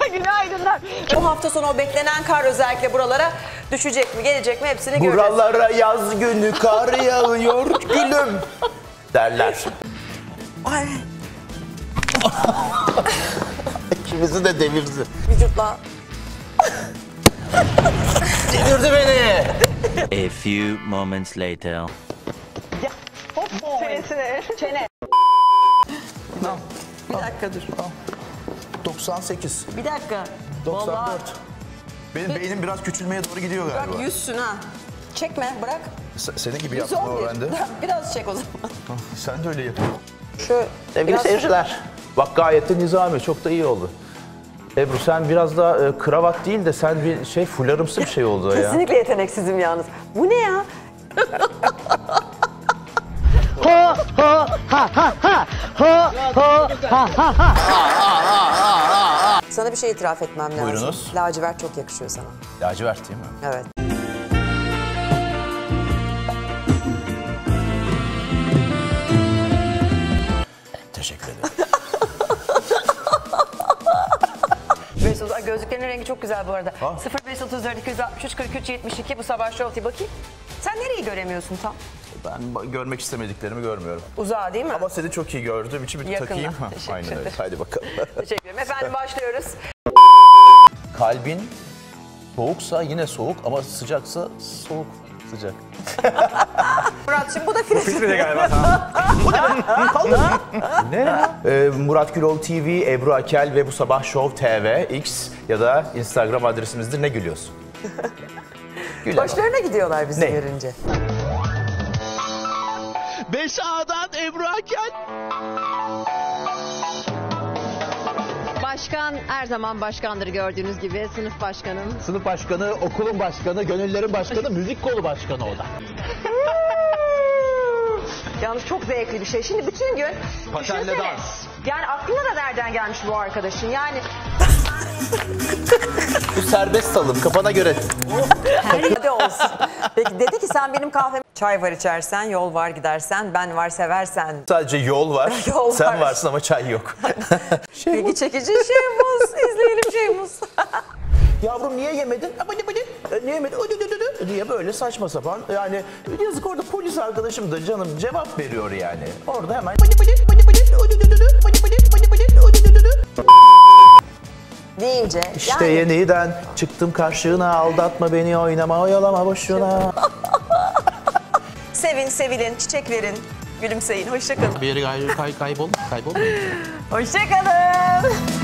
Günaydınlar. Bu hafta sonu o beklenen kar özellikle buralara düşecek mi, gelecek mi hepsini göreceğiz. Buralara yaz günü kar yağıyor gülüm derler. Ay. İkimizi de devirdi. Vücutla. Devirdi beni. A few moments later. Çene. Tamam. Bir dakika dur. 98. Bir dakika. 94. Vallahi. Benim beynim biraz küçülmeye doğru gidiyor galiba. Bırak yüzsün ha. Çekme bırak. Senin gibi yaptım ama ben de. Biraz çek o zaman. Sen de öyle yapıyorsun. Şu Sevgili seyirciler. Bak gayet de nizami, çok da iyi oldu. Ebru sen biraz da kravat değil de sen bir fularımsı bir şey oldu ya. Kesinlikle yeteneksizim yalnız. Bu ne ya? Sana bir şey itiraf etmem lazım. Buyurunuz. Lacivert çok yakışıyor sana. Lacivert değil mi? Evet. Teşekkür ederim. Gözlüklerin rengi çok güzel bu arada. 0534 263 43 72 bu sabah Show TV. Bakayım. Sen nereyi göremiyorsun tam? Ben görmek istemediklerimi görmüyorum. Uzağa değil mi? Ama seni çok iyi gördüğüm için bir Yakından. takayım. Teşekkür Aynen öyle. ederim. Hadi bakalım. Teşekkür ederim. Efendim başlıyoruz. Kalbin soğuksa yine soğuk ama sıcaksa soğuk sıcak. Murat'cığım bu da filtre. galiba. Ne? Murat Gürol TV, Ebru Akel ve bu sabah Show TV, X ya da Instagram adresimizdir. Ne gülüyorsun? Güle bak. Başlarına gidiyorlar bizi Ne? görünce. 5A'dan Ebru Akel. Başkan her zaman başkandır gördüğünüz gibi. Sınıf başkanım. Sınıf başkanı, okulun başkanı, gönüllerin başkanı, müzik kolu başkanı o da. Yalnız çok zevkli bir şey. Şimdi bütün gün Patenle düşünsene. dans. Yani aklına da nereden gelmiş bu arkadaşın? Yani Bu serbest salım kafana göre. hadi olsun. Peki dedi ki sen benim kahveme çay var içersen, yol var gidersen, ben var seversen. Sadece yol var. Yol Sen var. varsın ama çay yok. Peki çekici Şeymus. İzleyelim Şeymus. Yavrum niye yemedin? Niye yemedin? Diye böyle saçma sapan. Yani yazık orada polis arkadaşım da canım cevap veriyor yani. Orada hemen Deyince İşte yani yeniden çıktım karşına, aldatma beni, oynama oyalama boşuna. sevin, sevilin, çiçek verin, gülümseyin. Hoşça kalın. Bir yere kaybolmayın. Hoşça kalın.